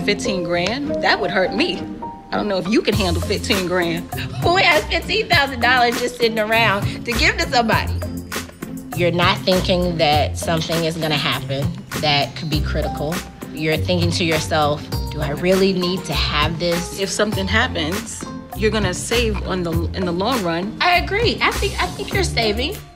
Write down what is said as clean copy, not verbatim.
15 grand, that would hurt me. I don't know if you can handle 15 grand. Who has $15,000 just sitting around to give to somebody? You're not thinking that something is gonna happen that could be critical. You're thinking to yourself, do I really need to have this? If something happens, you're gonna save in the long run. I agree. I think you're saving.